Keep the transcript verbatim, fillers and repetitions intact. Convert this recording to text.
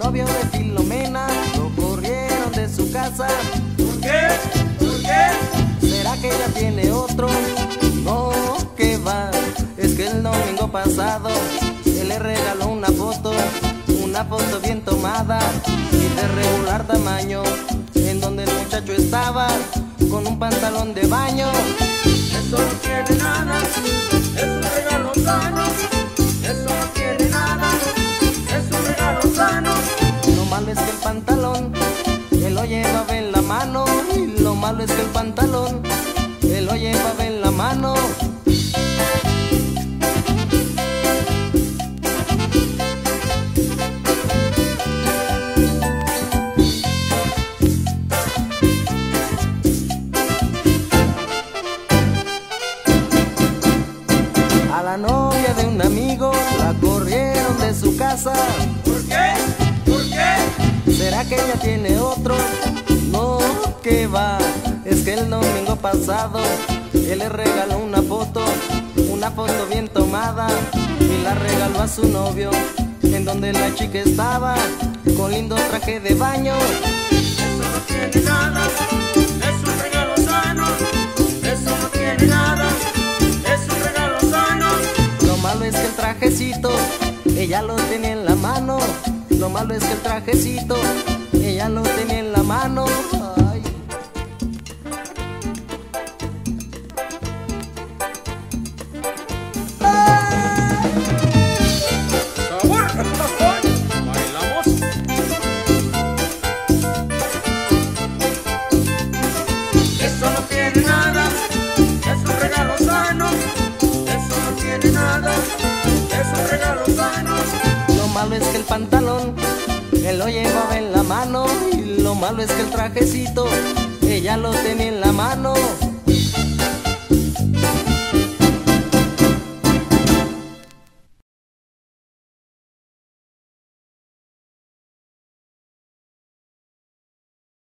novio de Filomena lo corrieron de su casa. ¿Por qué? ¿Por qué? ¿Será que ella tiene otro? No, que va, es que el domingo pasado él le regaló una foto, una foto bien tomada y de regular tamaño, en donde el muchacho estaba con un pantalón de baño. Eso no tiene nada, es un regalo sano. Eso no tiene nada, es un regalo sano. Lo malo es que el pantalón él lo llevaba en la mano, y lo malo es que el pantalón él lo llevaba en la mano. A la novia de un amigo la corrieron de su casa. ¿Por qué? ¿Por qué? ¿Será que ella tiene otro? No, que va, es que el domingo pasado él le regaló una foto, una foto bien tomada, y la regaló a su novio, en donde la chica estaba con lindo traje de baño. Eso no tiene nada, es un regalo sano. Eso no tiene nada, es un regalo sano. Lo malo es que el trajecito ella lo tenía en la mano. Lo malo es que el trajecito ella lo tenía en la mano. Ay. ¡Sabor! ¡Bailamos! Eso no tiene nada, es un regalo sano. Eso no tiene nada, es un regalo sano. Lo malo es que el pantalón él lo llevaba en la mano, y lo malo es que el trajecito ella lo tenía en la mano.